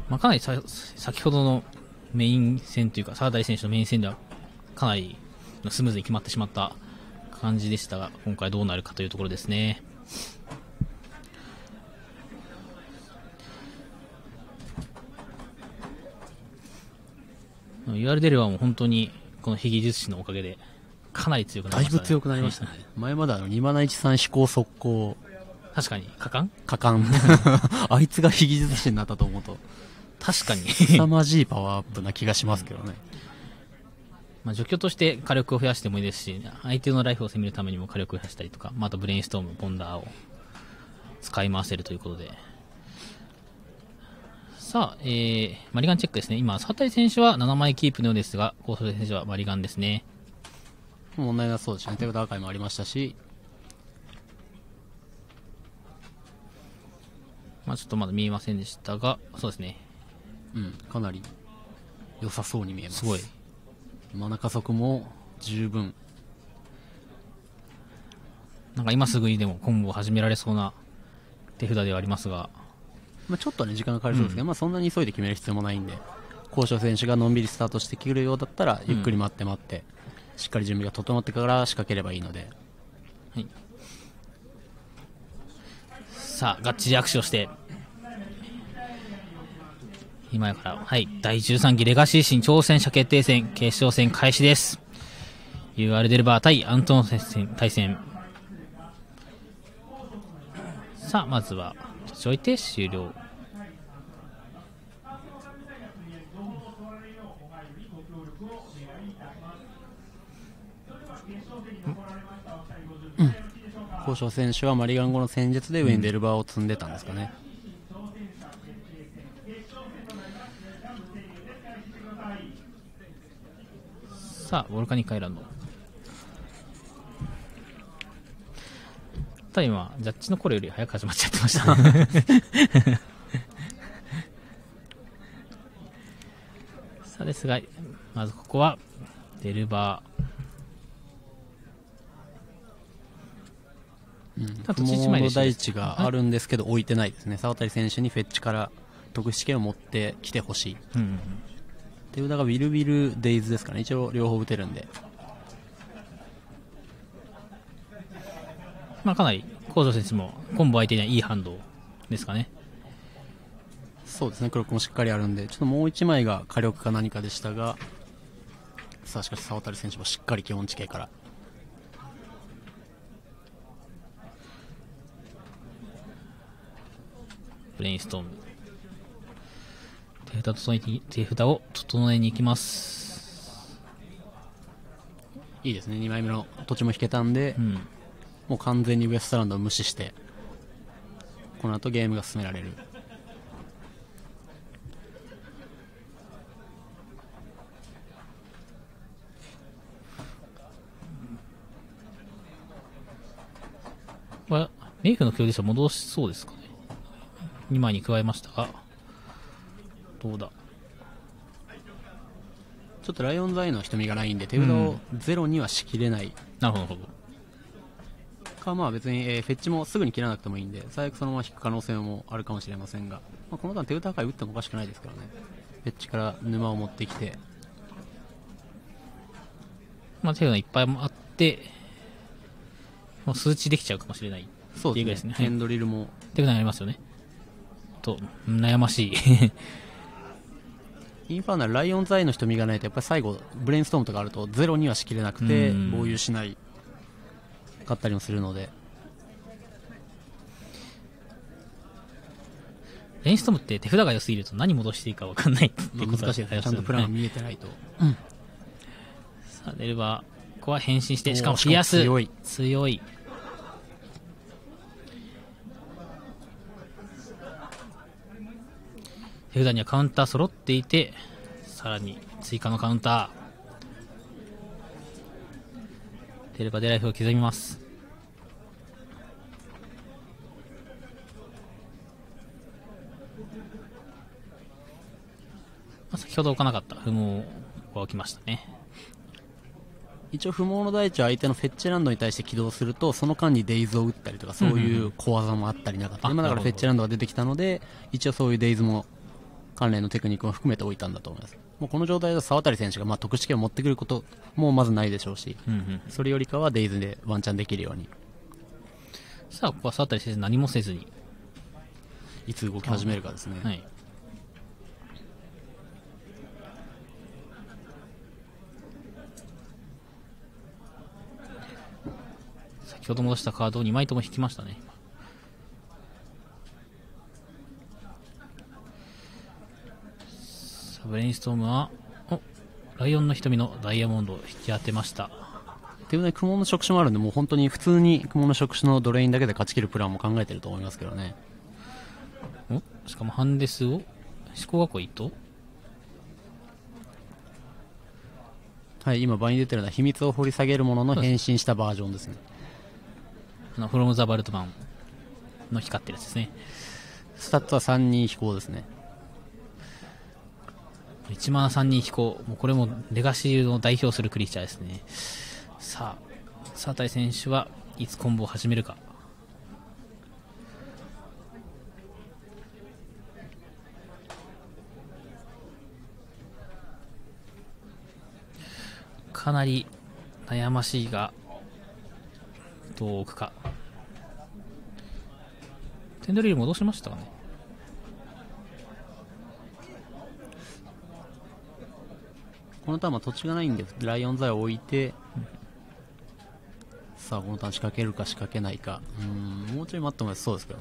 かなり先ほどのメイン戦というか、沢渡選手のメイン戦ではかなりスムーズに決まってしまった感じでしたが、今回どうなるかというところですね。言われてればもう本当にこの秘技術師のおかげでかなり強くなりましたね。 だいぶ強くなりましたね。前まで2713飛行速攻、 確かに果敢あいつが秘技術師になったと思うと確かに凄まじいパワーアップな気がしますけどね。 除去として火力を増やしてもいいですし、相手のライフを攻めるためにも火力を増やしたりとか、あとブレインストーム、ボンダーを使い回せるということで。さあ、マリガンチェックですね。今、佐谷選手は7枚キープのようですが、高曽選手はマリガンですね。 問題なそうですね。手札破壊もありましたし、 ちょっとまだ見えませんでしたが、そうですね。 かなり良さそうに見えます。 すごい。 マナ加速も十分。 なんか今すぐにでもコンボを始められそうな手札ではありますが、 ちょっとね時間がかかりそうですけど、そんなに急いで決める必要もないんで、高所選手がのんびりスタートしてくるようだったらゆっくり待って、しっかり準備が整ってから仕掛ければいいので、 はい、さあがっちり握手をして今から、第13期レガシー新挑戦者決定戦決勝戦開始です。UR デルバー対アントノ対戦。さあまずはちょいて終了。 高所選手はマリガン後の戦術で上にデルバーを積んでたんですかね。 さあボルカニックアイランド、ただ今ジャッジの頃より早く始まっちゃってましたねさあですが、まずここはデルバー、不毛の大地があるんですけど置いてないですね。沢渡選手にフェッチから特殊試験を持ってきてほしい。手札がウィルウィルデイズですかね。一応両方打てるんで、 かなり高所選手もコンボ相手にはいいハンドですかね。 そうですね。クロックもしっかりあるんで、ちょっともう1枚が火力か何かでしたが、さあしかし沢渡選手もしっかり基本地形から。 ブレインストーム、手札を整えに行きます。 いいですね。2枚目の土地も引けたんで、もう完全にウエストランドを無視してこの後ゲームが進められる。 メイフの強で戻しそうですかね。2枚に加えましたが、どうだ。 ちょっとライオンズアイの瞳がないんで手札をゼロにはしきれない。 なるほどか、別に、フェッチもすぐに切らなくてもいいんで、最悪そのまま引く可能性もあるかもしれませんが、この段手札破壊打ってもおかしくないですからね。フェッチから沼を持ってきて、 手札いっぱいあってもう数値できちゃうかもしれない。 そうですね。ヘンドリルも手札にありますよね。と悩ましいインファーナルライオンズアイの瞳がないとやっぱり最後ブレインストームとかあるとゼロにはしきれなくて防御しないかったりもするので、 ブレインストームって手札が良すぎると何戻していいか分かんないってこと難しいですね。ちゃんとプランが見えてないと。 さあデルバー、ここは変身して、しかもピアス強い。手札にはカウンター揃っていて、さらに追加のカウンター。デルバーでライフを刻みます。先ほど置かなかった不毛が起きましたね。 一応不毛の大地は相手のフェッチランドに対して起動するとその間にデイズを打ったりとかそういう小技もあったりなかったり、今だからフェッチランドが出てきたので一応そういうデイズも関連のテクニックも含めて置いたんだと思います。もうこの状態で沢渡選手が得失点を持ってくることもまずないでしょうし、それよりかはデイズでワンチャンできるように。 さあ、ここは沢渡選手何もせずにいつ動き始めるかですね。 はい、先ほど戻したカードを2枚とも引きましたね。さあブレインストームはライオンの瞳のダイヤモンドを引き当てました。 というね、雲の触手もあるんで、もう本当に普通に雲の触手のドレインだけで勝ち切るプランも考えてると思いますけどね。 しかもハンデスを思考囲いと、 はい、今場に出てるのは秘密を掘り下げるものの変身したバージョンですね。 フロムザバルトマンの光ってるやつですね。 スタッツは3-2飛行ですね。 1マナ3-2飛行、もうこれもレガシーを代表するクリーチャーですね。さあ沢渡選手はいつコンボを始めるか。かなり悩ましいがどう置くか。テンドリル戻しましたかね。 このターンは土地がないんでライオンザイを置いて、さあこのターン仕掛けるか仕掛けないか、もうちょい待ってもそうですけどね。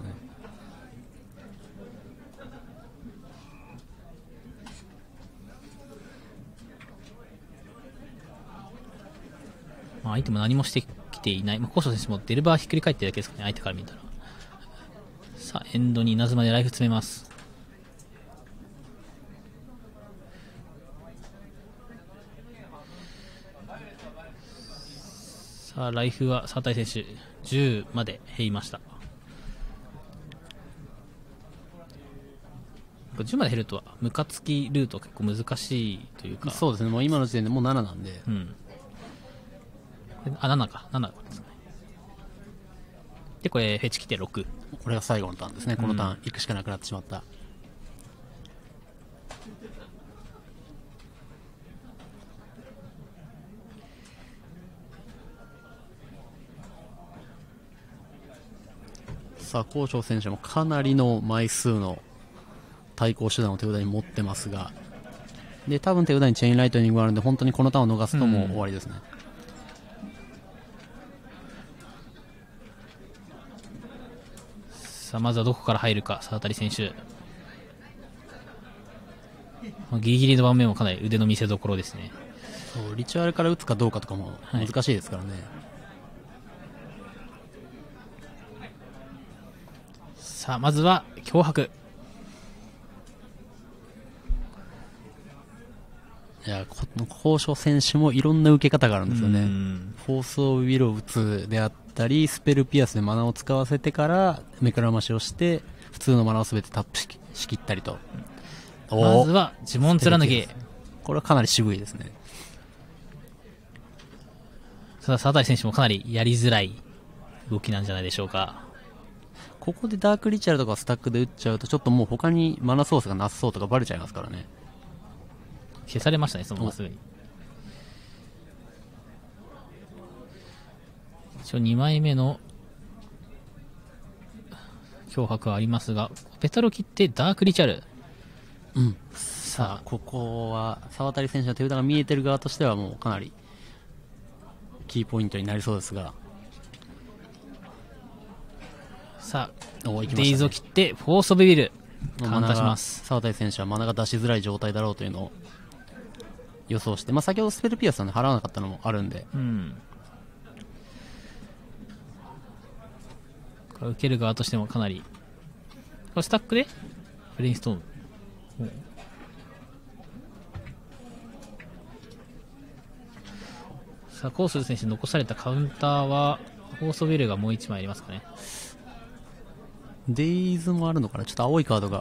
相手も何もしてきていない。コーショ選手もデルバーひっくり返ってるだけですかね、相手から見たら。さあエンドに稲妻でライフ詰めます。さあライフは沢渡選手10まで減りました。10まで減るとはムカつきルート結構難しいというか。 そうですね、もう今の時点でもう7なんで、 7か7ですね。でこれフェチ来て6、 これが最後のターンですね。このターン行くしかなくなってしまった。さあ高翔選手もかなりの枚数の対抗手段を手札に持ってますが、で多分手札にチェインライトニングがあるんで、本当にこのターンを逃すともう終わりですね。 さあまずはどこから入るか沢渡選手。ギリギリの盤面もかなり腕の見せ所ですね。 そうリチュアルから打つかどうかとかも難しいですからね。 さあまずは脅迫。 いや高所選手もいろんな受け方があるんですよね。フォースオブウィルを打つであったり、スペルピアスでマナを使わせてから目くらましをして普通のマナを全てタップしきったりと。 まずは呪文貫き。 これはかなり渋いですね。 ただ沢渡選手もかなりやりづらい動きなんじゃないでしょうか。 ここでダークリチャルとかスタックで打っちゃうと、ちょっともう他にマナソースがなさそうとかバレちゃいますからね。 消されましたね、そのまますぐに。一応2枚目の脅迫はありますが、ペタロ切ってダークリチャル。 さあここは沢渡選手の手札が見えてる側としてはもうかなりキーポイントになりそうですが、 さあデイズを切ってフォースオブビルカウンターします。 沢渡選手はマナが出しづらい状態だろうというのを予想して、先ほどスペルピアスは、ね、払わなかったのもあるんで、 これ受ける側としてもかなり、これスタックでブレインストーム、さあコースル選手に残されたカウンターはフォースオブビルがもう1枚ありますかね。 デイズもあるのかな、ちょっと青いカードが。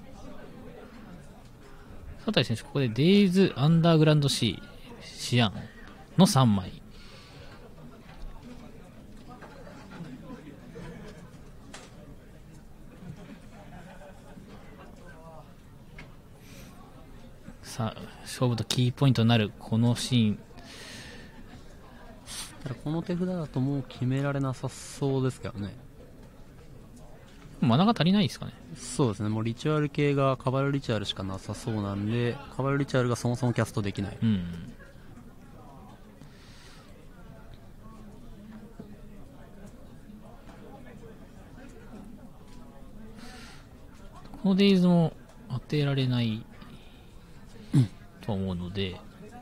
佐藤選手、ここでデイズ、アンダーグランドシー、シアンの3枚。 さあ、勝負とキーポイントになるこのシーン。 ただこの手札だともう決められなさそうですけどね。 マナが足りないですかね。 そうですね、もうリチュアル系がカバルリチュアルしかなさそうなんで、カバルリチュアルがそもそもキャストできない。 うん。このデイズも当てられないと思うので、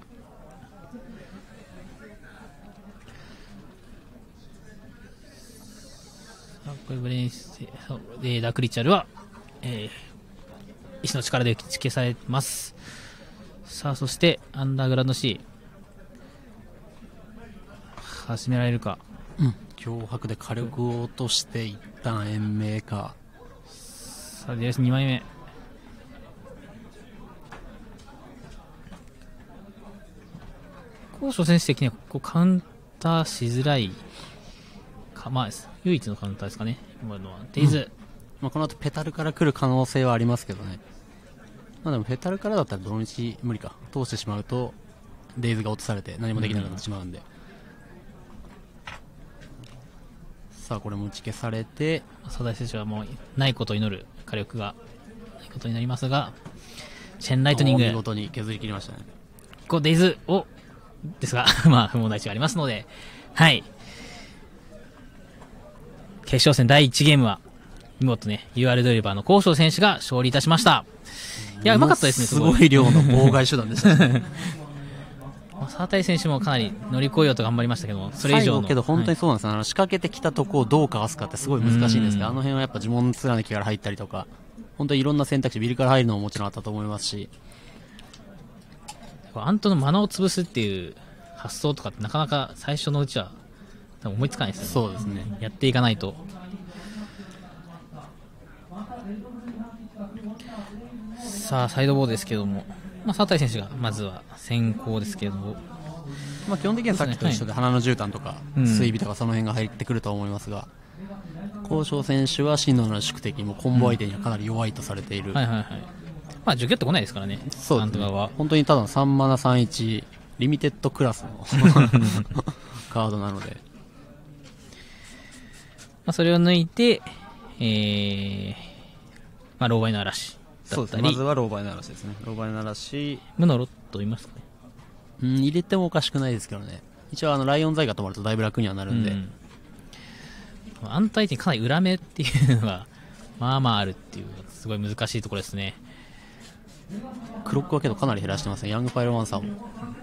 これブレインスでダークリチャルは、石の力で打ち消されます。さあ、そしてアンダーグラウンド C 始められるか。 脅迫で火力を落として一旦延命か。 さあです、2枚目。高所選手的にはここカウンターしづらいか、まあ、唯一のカウンターですかね、今のは。デイズ、 まあ、この後ペタルから来る可能性はありますけどね。まあ、でもペタルからだったらどの道無理か。通してしまうとデイズが落とされて何もできなくなってしまうんで、さあこれも打ち消されて、 佐田選手はもうないことを祈る火力がないことになりますが、チェンライトニング見事に削り切りましたね。 こうデイズをですがまあ不問題値がありますので、はい、決勝戦第1ゲームは見事ね UR ドリバーの高尚選手が勝利いたしました。いや、うまかったですね。 すごい量の妨害手段でしたね。 沢渡選手もかなり乗り越えようと頑張りましたけども、それ以上の最後けど本当にそうなんですよ、仕掛けてきたとこをどうかわすかってすごい難しいんですけど、あの辺はやっぱ呪文貫きから入ったりとか、本当にいろんな選択肢、ビルから入るのももちろんあったと思いますし、 アントのマナを潰すっていう発想とかってなかなか最初のうちは多分思いつかないですよね。 そうですね、 やっていかないと。さあサイドボードですけども、まあ、沢渡選手がまずは先行ですけども、 まあ、基本的にはさっきと一緒で鼻の絨毯とか水尾とかその辺が入ってくると思いますが、高尚選手は真のなる宿敵もコンボ相手にはかなり弱いとされている、 はいはいはい、まあ除去ってこないですからね。 そうですね、 は本当にただの3マナ31リミテッドクラスのカードなので、 まあそれを抜いて、まあ狼狽の嵐だそうですね、 ったり、 まずは狼狽の嵐ですね。狼狽の嵐、 無のロット言いますかね。 入れてもおかしくないですけどね。一応ライオン財が止まるとだいぶ楽にはなるんで、 安泰にかなり裏目っていうのがまあまああるっていうすごい難しいところですね。 クロックはけどかなり減らしてますね、ヤングパイロマンサーも。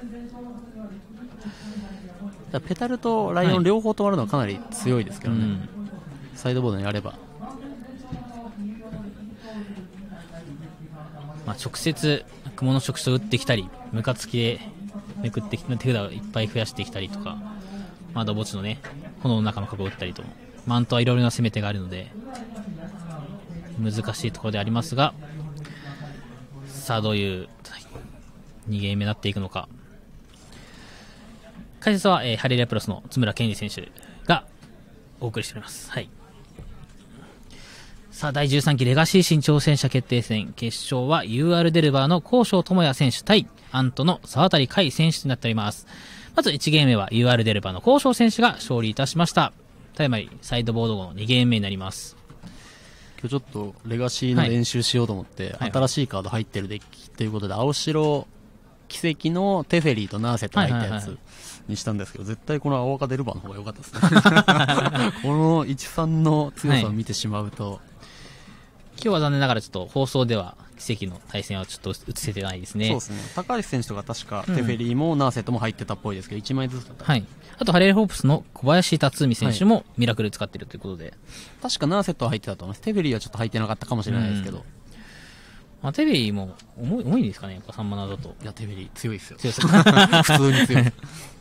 だペタルとライオン両方止まるのはかなり強いですけどね、サイドボードにあれば。 まあ、直接雲の触手を打ってきたり、ムカつきでめくってきて手札をいっぱい増やしてきたりとか、まだ墓地のね炎の中の角を打ったりと、マントはいろいろな攻め手があるので難しいところでありますが、さあどういう2ゲーム目になっていくのか。解説は、ハレリアプロスの津村健二選手がお送りしております。はい。さあ第13期レガシー新挑戦者決定戦決勝は UR デルバーの高尚智也選手対アントの沢渡海選手となっております。まず1ゲーム目は UR デルバーの高尚選手が勝利いたしました。ただいまサイドボード後の2ゲーム目になります。 今日ちょっとレガシーの練習しようと思って、新しいカード入ってるデッキということで、青白奇跡のテフェリーとナーセットが入ったやつにしたんですけど、絶対この青赤デルバーの方が良かったですね。この1-3の強さを見てしまうと、 今日は残念ながらちょっと放送では奇跡の対戦はちょっと映せてないですね。 そうですね、高橋選手とか確かテフェリーもナーセットも入ってたっぽいですけど、1枚ずつだった、 はい、あとハレルホープスの小林辰巳選手もミラクル使っているということで、 確かナーセットは入ってたと思います。テフェリーはちょっと入ってなかったかもしれないですけど、 まあ、テフェリーも重いんですかね、やっぱ3マナだと。 いやテフェリー強いですよ、 強いです普通に強いです。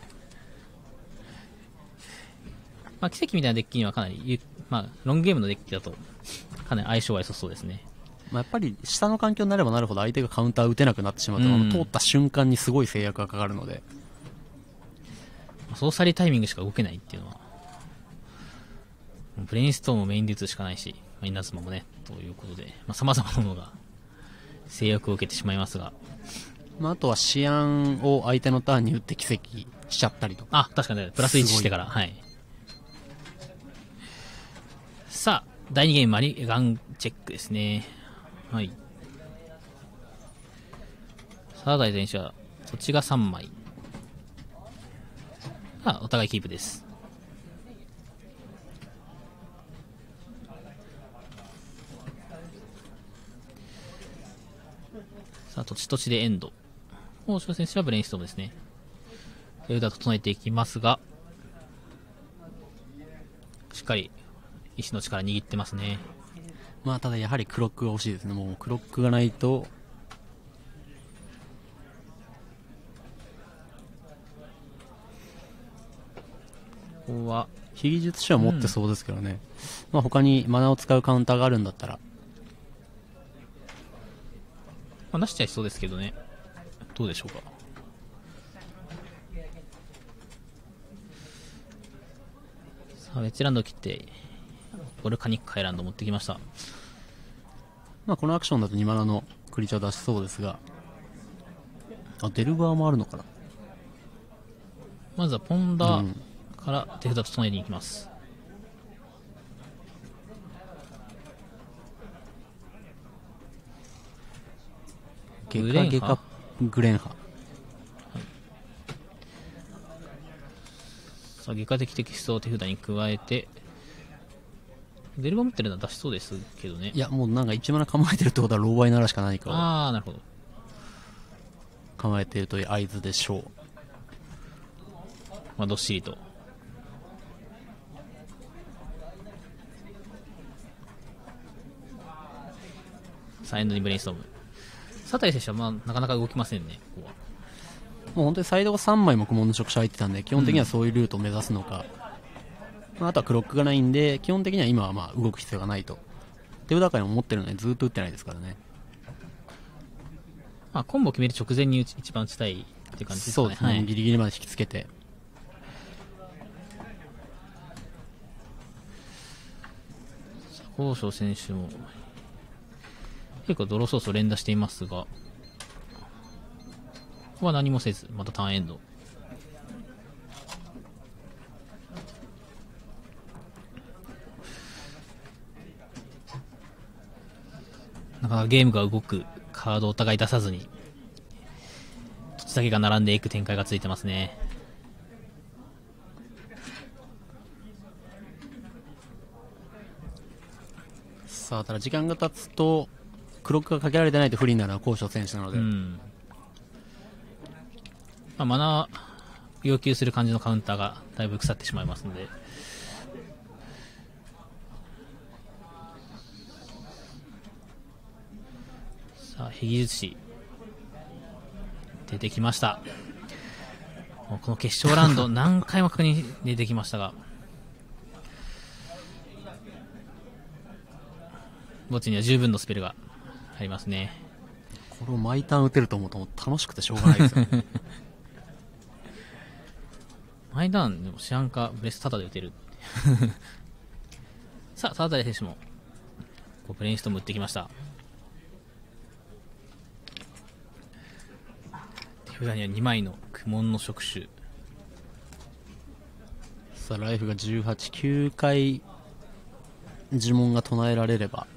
まあ奇跡みたいなデッキにはかなり、まあ、ロングゲームのデッキだとかなり相性が良さそうですね。 まあやっぱり下の環境になればなるほど相手がカウンター打てなくなってしまうと、通った瞬間にすごい制約がかかるので、 ソーサリータイミングしか動けないっていうのは、ブレインストームをメインで打つしかないし、イナズマもねということで、まあ、様々なものが制約を受けてしまいますが、 まあ、あとはシアンを相手のターンに打って奇跡しちゃったりとか。 あ、確かに、プラス1してから、はい。さあ、第2ゲームマリガンチェックですね。はい。さあ、大選手は、土地が3枚。お互いキープです。さあ、土地土地でエンド。大城選手はブレインストームですね。腕を整えていきますが、しっかり石の力握ってますね。 まあ、ただやはりクロックが欲しいですね。もうクロックがないと、 ここは非技術者は持ってそうですけどね。まあ、他にマナを使うカウンターがあるんだったら、 まあ、出しちゃいそうですけどね。どうでしょうか。さあ、ウェッジランドを切ってボルカニックハイランド持ってきました。 まあ、このアクションだと2マナのクリーチャー出しそうですが、あ、出る側もあるのかな。 まずはポンダから手札整えに行きます。 ゲカゲカグレンハ、 さあ、外科的テキストを手札に加えて、デルバ持ってるのは出しそうですけどね。 いや、もうなんか1マナ構えてるってことは、ローバイならしか何かをああ、なるほど。 構えているという合図でしょう。 まあ、どっしりと。さあ、エンドにブレインストーム。佐藤選手は、まあ、なかなか動きませんね、ここは。 もう本当にサイドが3枚も苦悶の触手入ってたんで、基本的にはそういうルートを目指すのか、まあ、あとはクロックがないんで、基本的には今はまあ動く必要がないと。手札界も持ってるのでずっと打ってないですからね。 まあ、コンボ決める直前に一番打ちたいっていう感じですかね。 そうですね、 はい、 ギリギリまで引きつけて。 高翔選手も結構ドローソースを連打していますが、ここは何もせず、またターンエンド。なかなかゲームが動くカードをお互い出さずに、土地だけが並んでいく展開がついてますね。 さあ、ただ時間が経つと、クロックがかけられてないと不利になるのは高翔選手なので、 まあ、マナー要求する感じのカウンターがだいぶ腐ってしまいますので、さあ、非技術師出てきました。もうこの決勝ラウンド何回も確認出てきましたが、墓地には十分のスペルがありますね。 これを毎ターン打てると思うともう楽しくてしょうがないですよね。 毎ターンでもシアンかブレスタダで打てる。さあ、タダ選手もこうブレインストーム打ってきました。手札には2枚の苦悶の触手。 さあ、ライフが18、9回呪文が唱えられれば、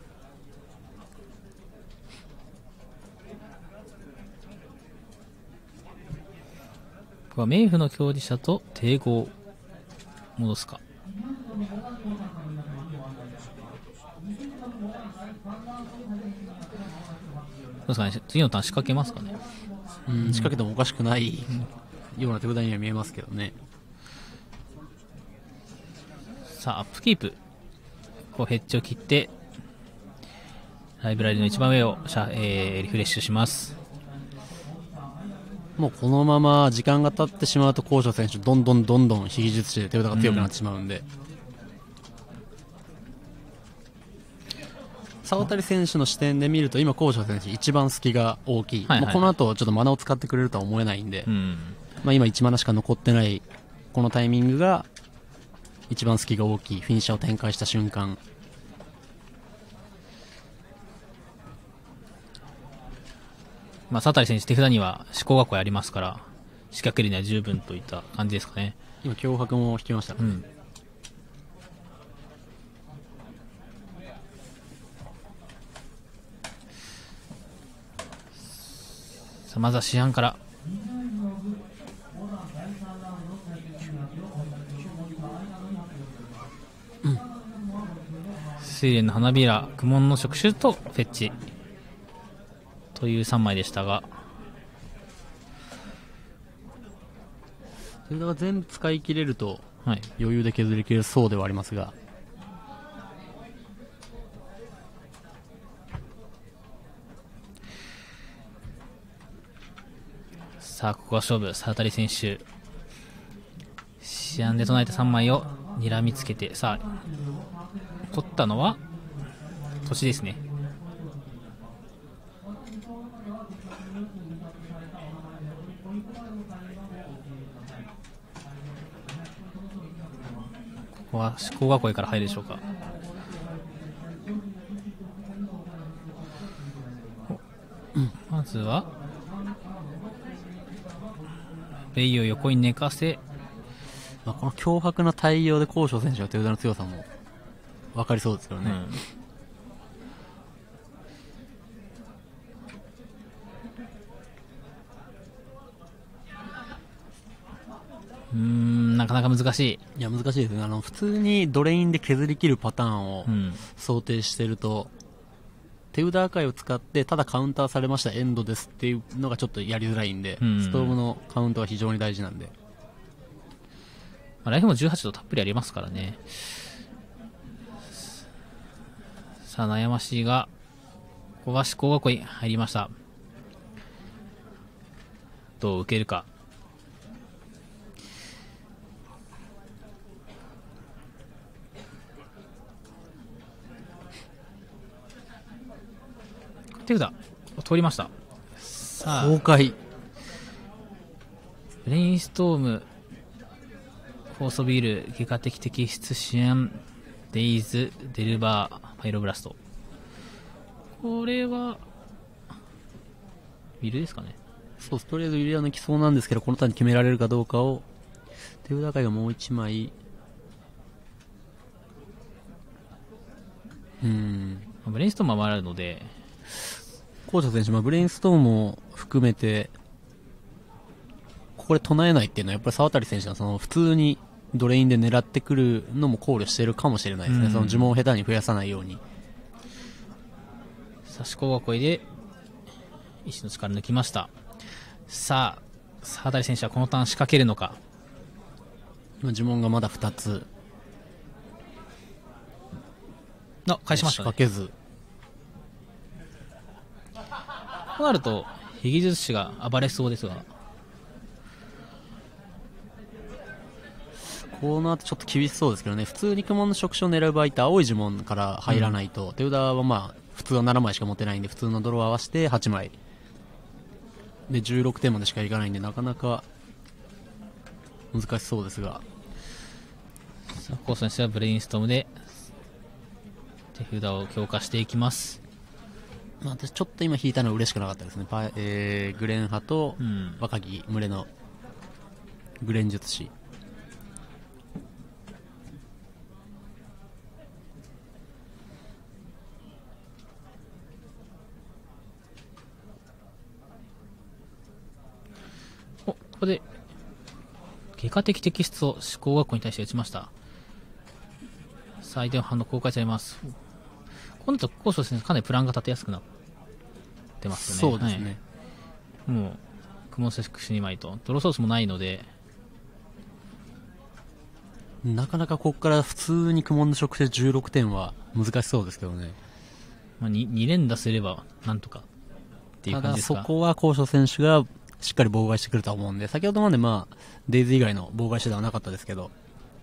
ここは冥府の競技者と帝豪を戻すか。どうですかね、次のターン仕掛けますかね。 仕掛けてもおかしくないような手札には見えますけどね。 さあ、アップキープ。こうヘッジを切って、ライブラリの一番上をリフレッシュします。 もうこのまま時間が経ってしまうと高翔選手どんどん非技術士で手札が強くなってしまうんで、沢渡選手の視点で見ると今高翔選手一番隙が大きい、 はいはい、 もうこの後ちょっとマナを使ってくれるとは思えないんで、まあ、今1マナしか残ってないこのタイミングが一番隙が大きいフィニッシャーを展開した瞬間。 まあ、佐谷選手手札には思考囲いありますから、仕掛けるには十分といった感じですかね。 今、脅迫も引きましたね。 さあまずは市販から。睡蓮の花びら、苦悶の触手とフェッチという3枚でしたが、 手札が全部使い切れるとはい、 余裕で削り切れるそうではありますが、 さあここは勝負。佐渡選手、試案で唱えた3枚を睨みつけて、さあ取ったのは年ですね。ここは思考囲いから入るでしょうか。まずはベイを横に寝かせ、 まあ、この脅迫の対応で高翔選手の手札の強さも分かりそうですけどね。 なかなか難しい。 いや、難しいですね。普通にドレインで削り切るパターンを想定してると、手札赤いを使ってただカウンターされましたエンドですっていうのがちょっとやりづらいんで、ストームのカウントは非常に大事なんで、 ライフも18とたっぷりありますからね。さあ悩ましいが、ここは思考囲い入りました。どう受けるか。手札通りました。さあ崩壊。 ブレインストーム、フォースビール、外科的摘出支援、デイズ、デルバー、パイロブラスト。これはビルですかね。 そう、とりあえずユリア抜きそうなんですけど、このターンに決められるかどうかを。手札赤いがもう1枚。 ブレインストームは回るので、 高翔選手、ブレインストームも含めて、ここで唱えないっていうのは、やっぱり沢渡選手の普通にドレインで狙ってくるのも考慮しているかもしれないですね。その呪文を下手に増やさないように。 差し子囲いで、石の力抜きました。さあ、沢渡選手はこのターン仕掛けるのか。 呪文がまだ2つ。 返しましたね。 仕掛けず。 となると、ヒギ術師が暴れそうですが。 この後ちょっと厳しそうですけどね。普通に苦悶の触手を狙う場合って青い呪文から入らないと、手札はまあ、普通は7枚しか持てないんで、普通のドローを合わせて8枚。で、16点までしかいかないんで、なかなか難しそうですが。 さあ、コースにしてはブレインストームで、手札を強化していきます。 まあ、私ちょっと今引いたのは嬉しくなかったですね。グレン派と若き群れのグレン術師。 ここで外科的摘出を思考学校に対して打ちました。相手の反応公開されます。今度と高所先生かなりプランが立てやすくなってますよね。そうですね。 はい、もうクモンセックス2枚とドローソースもないので、 なかなかここから普通に苦悶の触手16点は難しそうですけどね。 まあ、2連打すればなんとかっていう感じですか。 ただそこは高所選手がしっかり妨害してくると思うんで、先ほどまでまあデイズ以外の妨害手段はなかったですけど、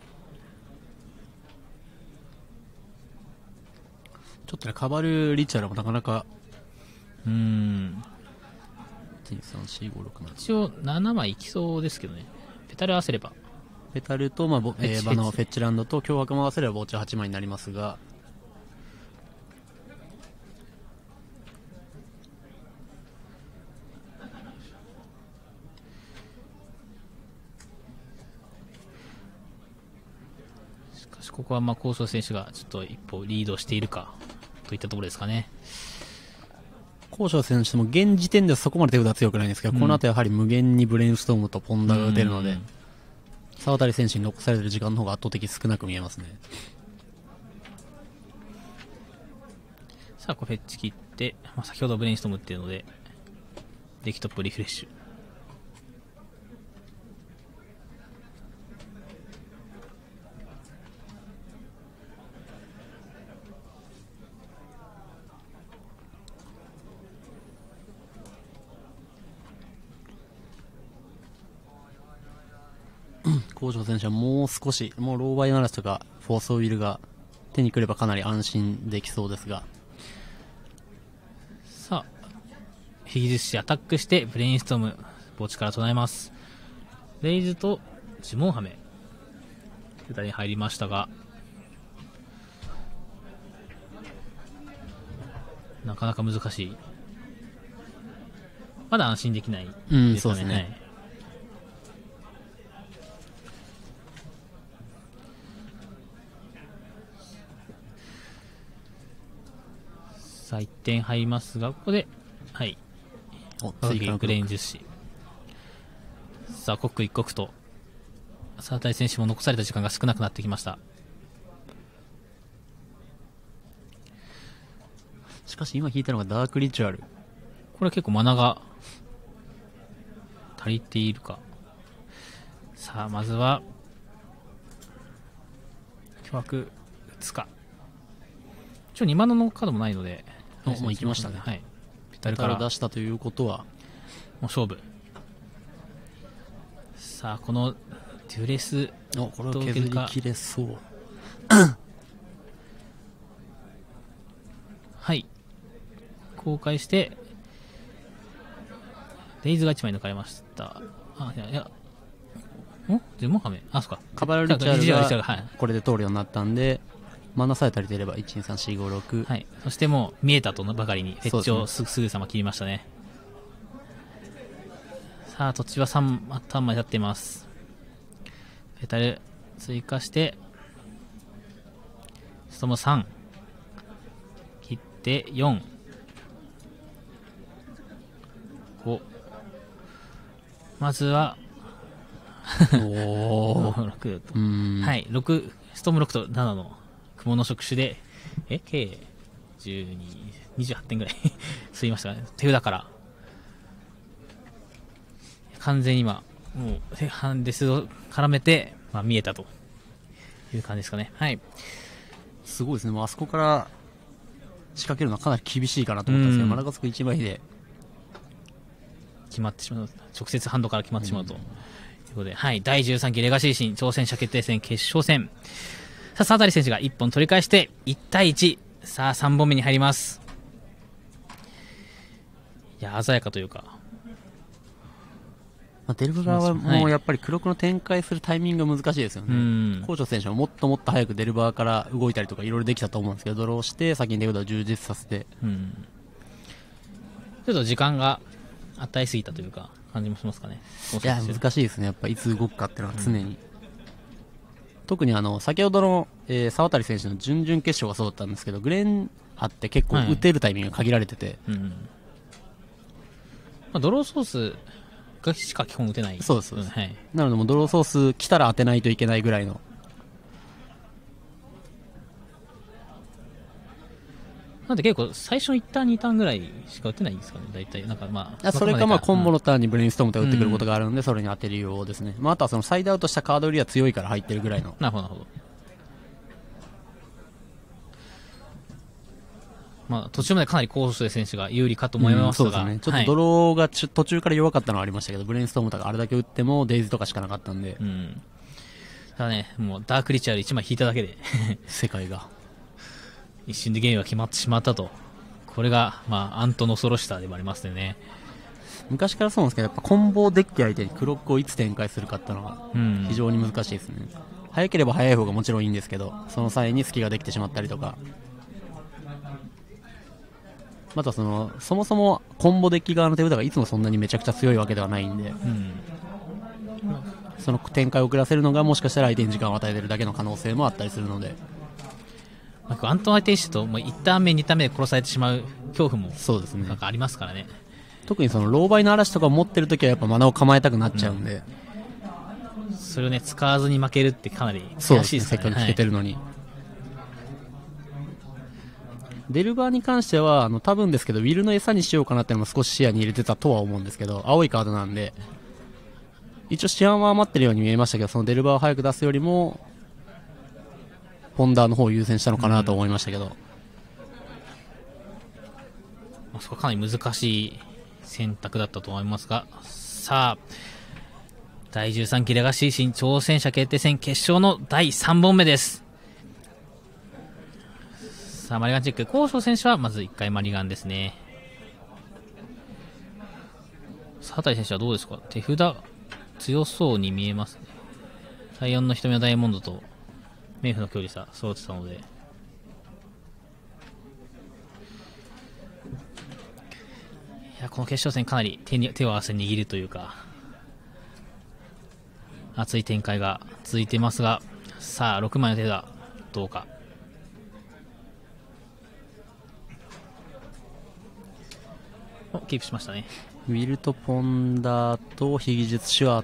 ちょっとね、カバルリチャルもなかなか一応7枚いきそうですけどね。ペタル合わせれば、 ペタルと、まあ場のフェッチランドと脅迫も合わせれば墓地8枚になりますが、 しかしここは交渉選手がちょっと一歩リードしているかといったところですかね。 高所選手も現時点ではそこまで手札は強くないんですけど、この後やはり無限にブレインストームとポンダが打てるので、沢渡選手に残されてる時間の方が圧倒的少なく見えますね。 さあ、こうフェッチ切って、先ほどブレインストームっていうので、デッキトップリフレッシュ。 高所選手はもう少し、もうローバイナラスとかフォースオイルが手に来ればかなり安心できそうですが。 さあ、ヒギズシアタックしてブレインストーム墓地から唱えます。レイズと呪文ハメ2人に入りましたが、なかなか難しい。まだ安心できないですかね。 そうですね。 はい、さあ1点入りますが、ここではい次ブレイン10子。さあ刻一刻と沢渡選手も残された時間が少なくなってきました。 しかし今引いたのがダークリチュアル。 これ結構マナが足りているか。さあまずは巨悪打つか。一応2マナのカードもないので、 もう行きましたね。 はい。 ペタルから出したということはもう勝負。さあこのデュレス、 これは削り切れそうはい、公開してレイズが1枚抜かれました。いやジモハメ、そっか、 カバルリチャールがはい、 これで通るようになったんで、マナさえ足りていれば 1,2,3,4,5,6、 はい、そしてもう見えたとばかりにフェッチをすぐさま切りましたね。さあ土地は3枚立っています。ペタル追加してストーム3切って4、5、まずは6、はい、6ストーム6と7の雲の触手で計28点ぐらい吸いましたね。手札から完全に今もうハンデスを絡めて、見えたという感じですかね。はい、 すごいですね。もうあそこから仕掛けるのはかなり厳しいかなと思ったんですけど、マラガスク1枚で決まってしまう、直接ハンドから決まってしまうということで、はい、第13期レガシー新挑戦者決定戦決勝戦。さあ沢渡選手が1本取り返して1対1。さあ3本目に入ります。いや鮮やかというか、 デルブ側はもうやっぱり黒くの展開するタイミングが難しいですよね。コーチョ選手はもっともっと早くデルバーから動いたりとかいろいろできたと思うんですけど、ドローして先にデルバーを充実させて、 ちょっと時間が与えすぎたというか感じもしますかね。 いや難しいですね。やっぱいつ動くかっていうのは常に、特に先ほどの、沢渡選手の準々決勝がそうだったんですけど、グレンハって結構打てるタイミングが限られてて、 ドローソースしか基本打てない。 そうです、はい、なのでもうドローソース来たら当てないといけないぐらいの。 なんで結構最初の1ターン2ターンぐらいしか打てないんですかね、大体。なんかそれかコンボのターンにブレインストームとか打ってくることがあるので、それに当てるようですね。あとはそのサイドアウトしたカードよりは強いから入ってるぐらいの。 なるほどなるほど。途中までかなり高所選手が有利かと思いますが、 そうですね。ちょっとドローが途中から弱かったのはありましたけど、ブレインストームとかあれだけ打ってもデイズとかしかなかったんで。 ただね、もうダークリチャール1枚引いただけで世界が一瞬でゲームが決まってしまったと。これがアントの恐ろしさでもありますよね。 昔からそうなんですけど、やっぱコンボデッキ相手にクロックをいつ展開するかっていうのが非常に難しいですね。早ければ早い方がもちろんいいんですけど、その際に隙ができてしまったりとか、またそもそもコンボデッキ側の手札がいつもそんなにめちゃくちゃ強いわけではないんで、 その展開を遅らせるのがもしかしたら相手に時間を与えてるだけの可能性もあったりするので、 アントワテイシともう1ターン目2ターン目で殺されてしまう恐怖もそうですね、 なんかありますからね。 特にその狼狽の嵐とかを持ってるときはやっぱマナを構えたくなっちゃうんで、 それをね使わずに負けるってかなりそうですね、 悔しいですからね。 せっかく聞けてるのに、デルバーに関しては多分ですけどウィルの餌にしようかなってのも少し視野に入れてたとは思うんですけど、青いカードなんで一応シアンは余ってるように見えましたけど、そのデルバーを早く出すよりもポンダーの方を優先したのかなと思いましたけど、 そこはかなり難しい選択だったと思いますが、さあ第13期レガシー新挑戦者決定戦決勝の第3本目です。さあマリガンチェック、高翔選手はまず1回マリガンですね。さあ畑選手はどうですか。手札強そうに見えますね。第4の瞳のダイヤモンドと冥府の距離差揃ってたので、いやこの決勝戦かなり手を合わせ握るというか熱い展開が続いていますが、さあ6枚の手札どうか。キープしましたね。 ウィルとポンダーと秘技術師はあって、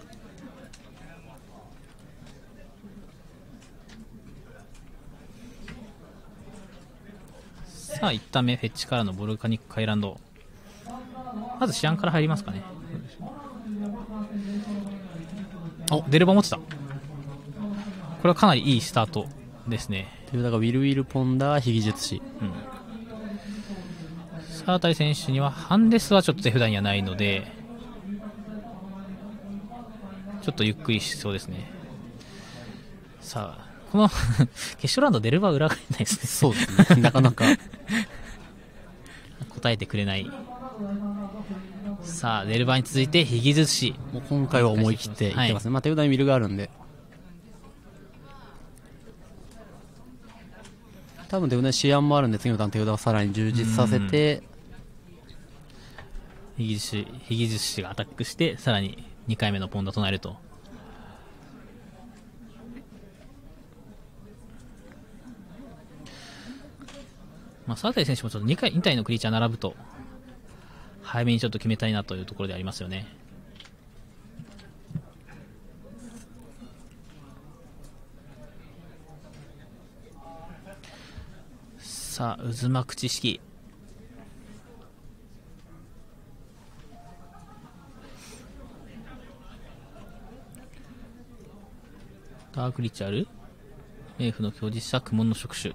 さあ1ターン目フェッチからのボルカニックハイランド、まずシアンから入りますかね。おデルバ持ってた。これはかなりいいスタートですね。 というだからウィルウィルポンダー秘技術師、 さあ辺選手にはハンデスはちょっと手札にはないのでちょっとゆっくりしそうですね。さあこの決勝ラウンドデルバー裏返らないですね。 そうですね、なかなか答えてくれない。さあデルバーに続いて秘技術師、 もう今回は思い切っていってますね、手札にウィルがあるんで多分手札にシアンもあるんで、次のターン手札をさらに充実させて秘技術師がアタックしてさらに2回目のポンダ唱えると。サーテイ選手もちょっと2体のクリーチャー並ぶと早めにちょっと決めたいなというところでありますよね。さあ渦巻く知識、ダークリチュアル、冥府の強実者、苦悶の触手。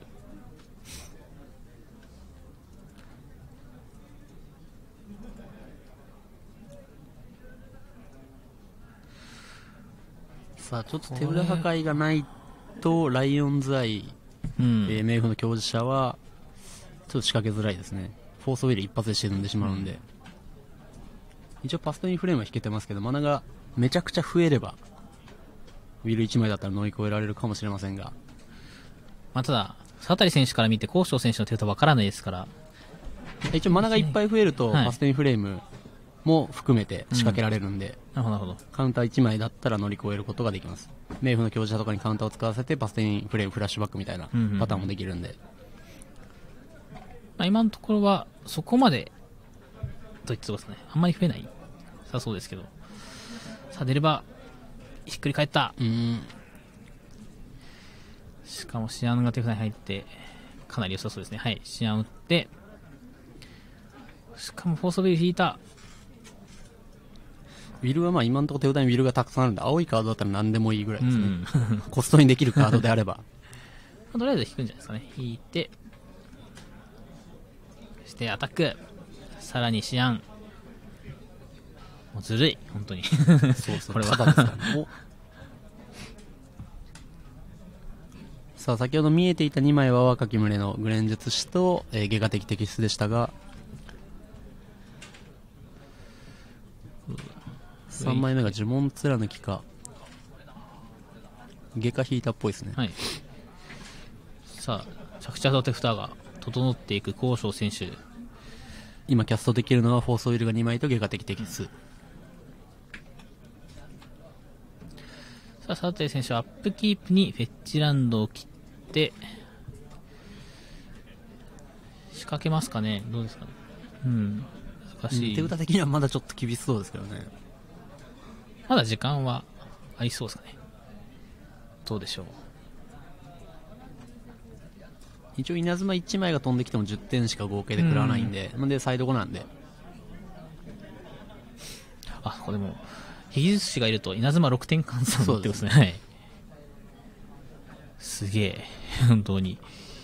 さあちょっと手札破壊がないとライオンズアイ、冥府の強実者はちょっと仕掛けづらいですね。フォースウィル一発で沈んでしまうんで、一応パストインフレームは引けてますけど、マナがめちゃくちゃ増えればウィル1枚だったら乗り越えられるかもしれませんが、 ただ佐谷選手から見て高翔選手の手札わからないですから、 一応マナがいっぱい増えるとパストインフレームも含めて仕掛けられるんで、 なるほどカウンター1枚だったら乗り越えることができます。冥府の強実者とかにカウンターを使わせてパストインフレームフラッシュバックみたいなパターンもできるんで、 今のところはそこまでと言ってますね。あんまり増えないさそうですけど、さあ出ればひっくり返った。しかもシアンが手札に入ってかなり良さそうですね。はい、シアン打って、しかもフォースウィル引いた。 ウィルは今のところ手札にウィルがたくさんあるんで、青いカードだったら何でもいいぐらいですね、コストにできるカードであればとりあえず引くんじゃないですかね。引いてしてアタック、さらにシアン、もうずるい本当にそうそう、 これはただですからね。さあ先ほど見えていた2枚は若き群れのグレン術師と、外科的摘出でしたが、3枚目が呪文貫きか外科引いたっぽいですね。 はい、さあ着地と手札が整っていく高翔選手、 今キャストできるのはフォースオイルが2枚と外科的摘出。 さあ、サトリ選手はアップキープにフェッチランドを切って、仕掛けますかね。どうですかね。うん。難しい。 手札的にはまだちょっと厳しそうですけどね。 まだ時間はありそうですかね。どうでしょう。 一応稲妻1枚が飛んできても10点しか合計で食らわないんで、なんでサイド5なんで。 あ、これも、ヒギ術師がいると稲妻6点換算になってますね。はい。すげえ。本当に。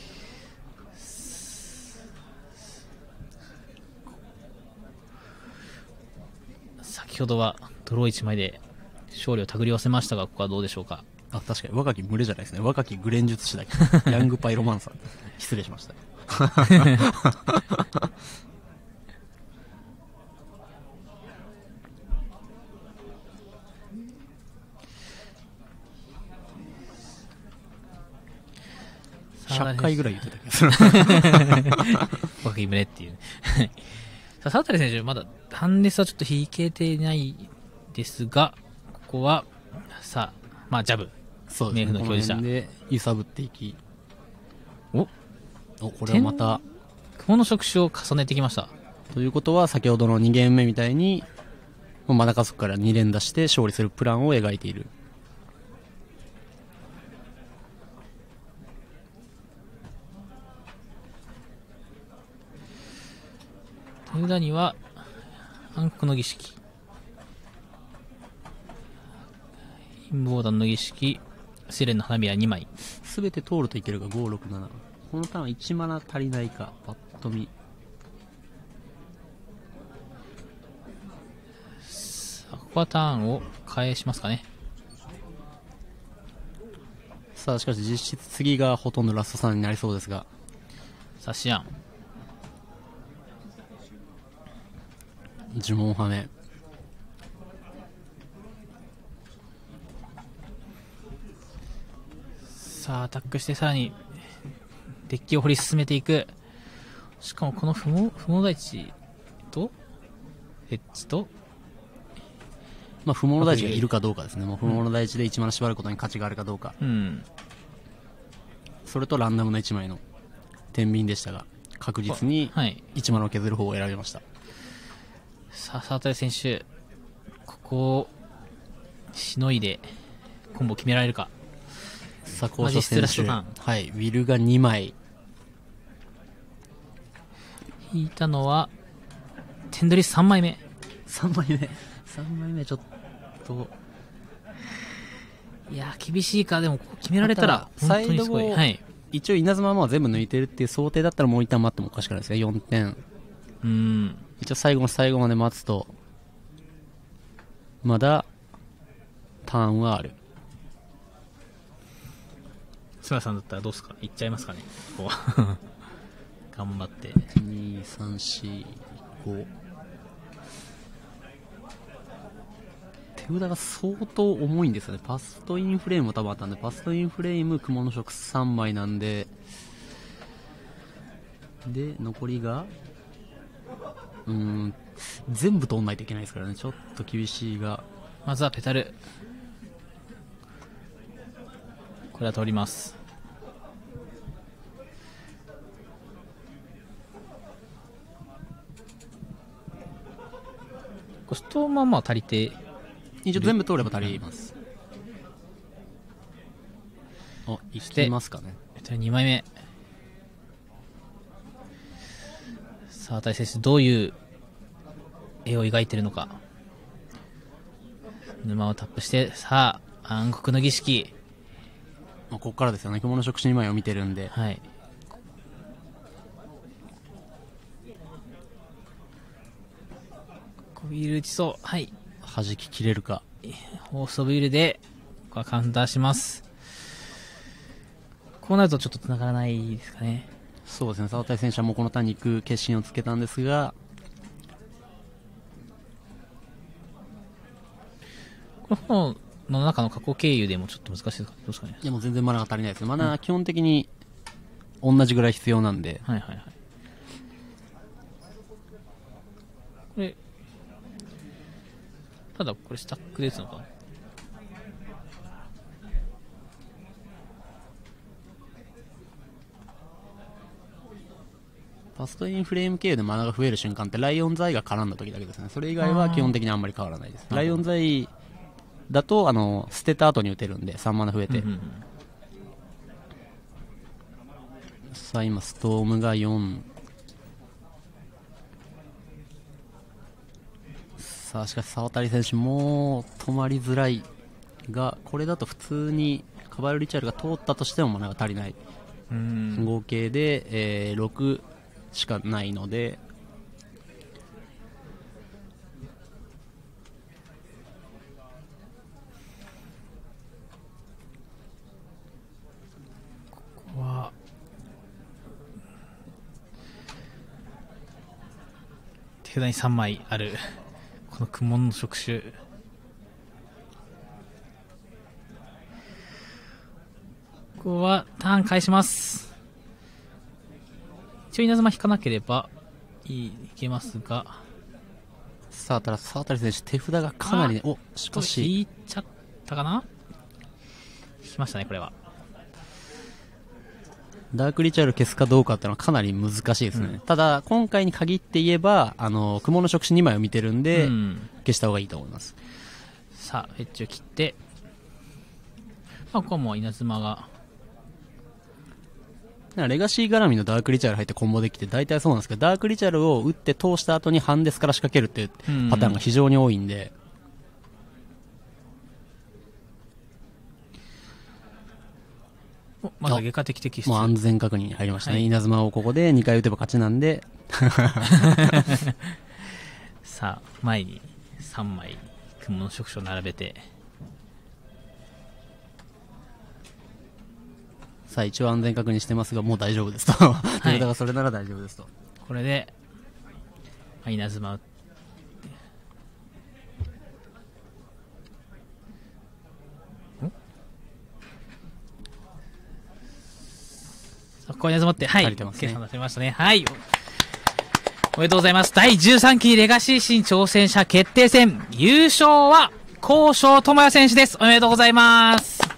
先ほどはドロー1枚で勝利を手繰り寄せましたが、ここはどうでしょうか。 あ、確かに若き群れじゃないですね。若きグレン術師だけど。ヤングパイロマンサー。失礼しました。100回ぐらい言ってたけど。 若き群れっていう。さあ、サタリ選手、まだハンデスはちょっと引けてないですが、ここは、さあ、まあ、ジャブ。 そうですね。 冥府の強者。 この辺で揺さぶっていき。 お、 これはまた。 雲の触手を重ねてきました。 ということは、先ほどの2ゲーム目みたいに、マダカスクから2連打して勝利するプランを描いている。 手札には、暗黒の儀式。陰謀団の儀式。試練の花びら2枚。 すべて通るといけるが5、6、7。このターン1マナ足りないか、パッと見。 さあ、ここはターンを返しますかね。 さあ、しかし実質次がほとんどラスト3になりそうですが。 さあ、シアン。 呪文はめ。 さあ、アタックしてさらに、デッキを掘り進めていく。しかもこの不毛大地と、エッジと、 まあ、不毛の大地がいるかどうかですね。もう不毛の大地で1マナ縛ることに価値があるかどうか。 うん。 それとランダムの1枚の天秤でしたが、確実に1マナを削る方を選びました。 さあ、サータル選手、ここをしのいでコンボ決められるか。 さあ、交渉選手、はい、ウィルが2枚。 引いたのは、テンドリス3枚目。 3枚目。3枚目ちょっと。 いや、厳しいか。でも、決められたら、本当にすごい。はい。 一応、稲妻は全部抜いてるっていう想定だったらもう一旦待ってもおかしくないですね。4点。一応、最後の最後まで待つと、まだ、ターンはある。 菅さんだったらどうですか？いっちゃいますかね、ここ頑張って。 2、3、4、5。手札が相当重いんですよね。パストインフレームも多分あったんで、パストインフレーム、雲の食3枚なんで、で、残りが、全部通んないといけないですからね。ちょっと厳しいが。 まずはペタル。これは通ります。コストまあまあ足りて、 一応全部通れば足ります。あ、いきますかね。 2枚目。さあ、大選手どういう絵を描いているのか。沼をタップして、さあ、暗黒の儀式。 ここからですよね。雲の触手2枚を見てるんで。 はい。ビール打ちそう。はい。 弾き切れるか。 ホーストビールで、ここはカウンターします。こうなるとちょっと繋がらないですかね。 そうですね。沢田選手はもうこのターンに行く決心をつけたんですが、 この炎の中の過去経由でもちょっと難しいですか？どうですかね。 いやもう全然マナが足りないです。マナは基本的に同じぐらい必要なんで。 はいはいはい。これ、ただこれスタックで打つのかな。 ファストインフレーム経由でマナが増える瞬間ってライオンズアイが絡んだ時だけですね。それ以外は基本的にあんまり変わらないです。ライオンズアイだと捨てた後に打てるんで3マナ増えて、さあ今ストームが4。さあしかし沢渡選手も止まりづらいが、これだと普通にカバルリチャールが通ったとしてもマナが足りない。合計で、6しかないので、 ここは手札に3枚あるこの苦悶の触手。ここはターン返します。一応稲妻引かなければいけますが、 さあただ沢渡選手手札がかなり、ね、しかし引いちゃったかな。引きましたね。これはダークリチャール消すかどうかっていうのはかなり難しいですね、ただ今回に限って言えば蜘蛛の触手2枚を見てるんで、消した方がいいと思います。 さあフェッチを切って、ここはもう稲妻がレガシー絡みのダークリチャール入ってコンボできて大体そうなんですけど、ダークリチャールを打って通した後にハンデスから仕掛けるっていうパターンが非常に多いんで、 まだ外科的敵質、 もう安全確認に入りましたね、稲妻をここで2回打てば勝ちなんでさあ前に3枚蜘蛛の触手を並べて、 さあ一応安全確認してますがもう大丈夫ですと手札がそれなら大丈夫ですと。 これで稲妻打って、ここに集まって、はい、計算出せましたね。はい。おめでとうございます。第13期レガシー新挑戦者決定戦、優勝は、高翔智也選手です。おめでとうございます。